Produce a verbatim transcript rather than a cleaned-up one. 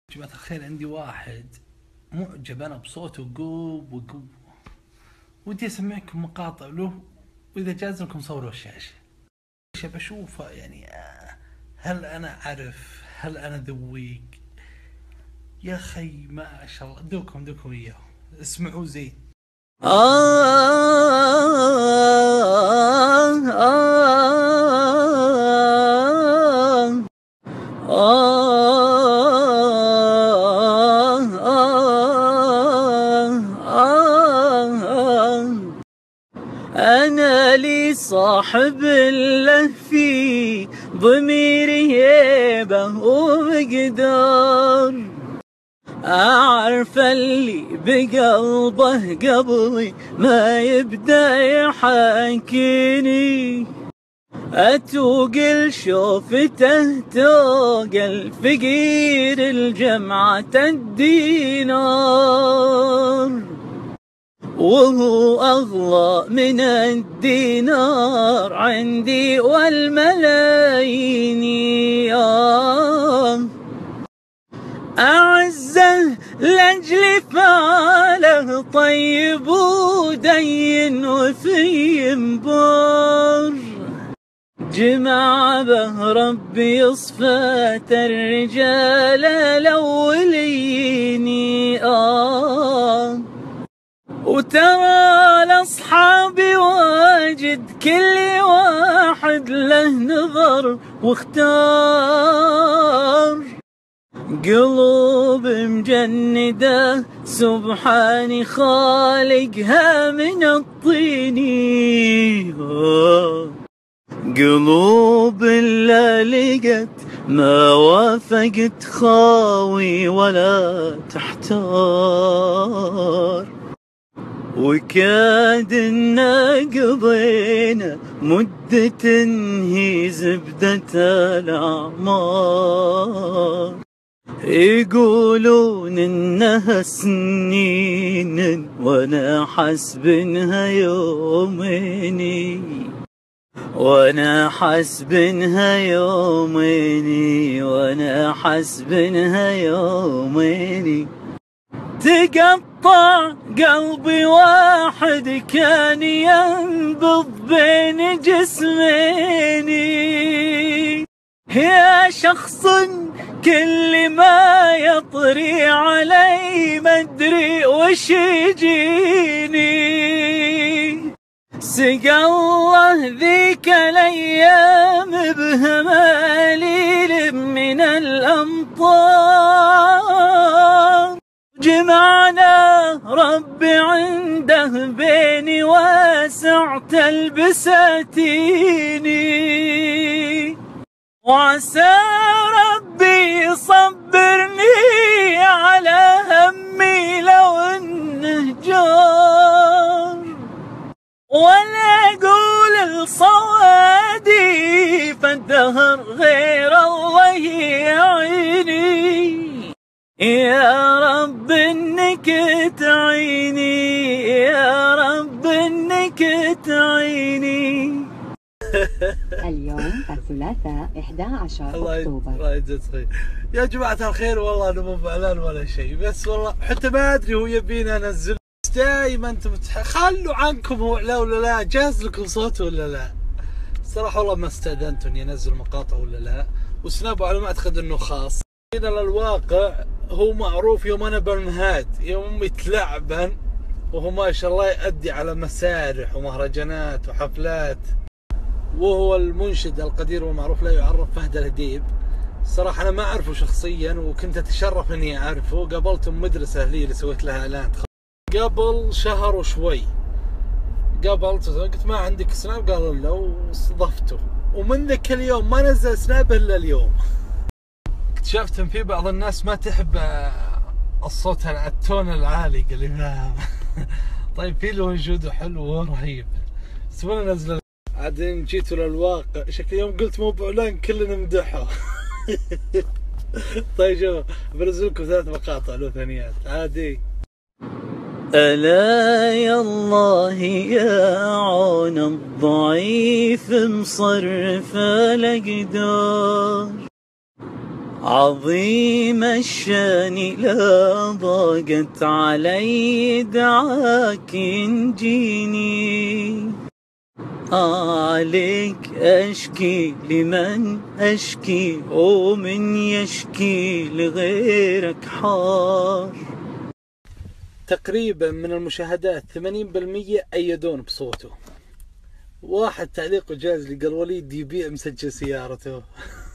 جماعة الخير، عندي واحد معجب أنا بصوته قوب وقوب، ودي أسمعكم مقاطع له، وإذا جاز لكم صوروا الشاشة. إيش بشوفه يعني؟ هل أنا أعرف؟ هل أنا ذويق؟ يا أخي ما شاء الله، دوكم دوكم إياه، اسمعوا زين. أنا لي صاحب له في ضميري هيبة ومقدار، أعرف اللي بقلبه قبلي ما يبدأ يحاكيني، أتوق شوفته توق الفقير الجمعة الدينار، وهو أغلى من الدينار عندي والملايين. أعزه لأجل فعله طيب ودين وفي انبار، جمع به ربي صفات الرجال الأولين. آه وترى الأصحاب واجد كل واحد له نظر واختار، قلوب مجندة سبحاني خالقها من الطين، قلوب لا لقت ما وافقت خاوي ولا تحتار، وكاد قضينا مدة هي زبدة الأعمار، يقولون إنها سنين وأنا حسب إنها يومين، وأنا حسب إنها يومين، وأنا حسب إنها يومين. تقطع قلبي واحد كان ينبض بين جسميني، يا شخص كل ما يطري علي مدري وش يجيني، سقى الله ذيك الايام بهماليل من الامطار، جمعنا ربي عنده بيني واسعة البساتيني، وعسى ربي يصبرني على همي لو انه جار، ولا اقول الصوادي فالدهر غير الله يعيني، يا رب انك تعيني، يا رب انك تعيني. اليوم الثلاثاء أحد عشر أكتوبر. الله يجزاك خير يا جماعة الخير، والله انا مو باعلان ولا شيء، بس والله حتى ما ادري هو يبيني انزل. دائما انتم خلوا عنكم هو لا ولا لا، جاز لكم صوت ولا لا؟ صراحة والله ما استأذنت اني انزل مقاطع ولا لا، وسناب على ما اعتقد انه خاص. هنا للواقع هو معروف يوم انا بالمهاد، يوم يتلعبن وهو ما شاء الله يؤدي على مسارح ومهرجانات وحفلات، وهو المنشد القدير والمعروف لا يعرف فهد الهديب. صراحة أنا ما أعرفه شخصيا، وكنت أتشرف إني أعرفه. قابلته مدرسة لي اللي سويت لها إعلان قبل شهر وشوي، قابلته قلت ما عندك سناب؟ قالوا لا، واستضفته، ومن ذاك اليوم ما نزل سناب إلا اليوم. اكتشفت إن في بعض الناس ما تحب الصوت التون العالي، قال لي لا. طيب في له وجوده حلو ورهيب، بس وين نزل؟ بعدين جيتوا للواقع شكل يوم قلت مو باعلان كلنا مدحه. طيب شوف بنزل لكم ثلاث مقاطع له ثانيات عادي. ألا يا الله يا عون الضعيف مصرف الأقدار، عظيم الشان لا ضاقت علي دعاك ينجيني، عليك أشكي لمن أشكي ومن يشكي لغيرك حار. تقريبا من المشاهدات ثمانين بالمية أيدون بصوته. واحد تعليق جاز لي قال وليد يبيع مسجل سيارته.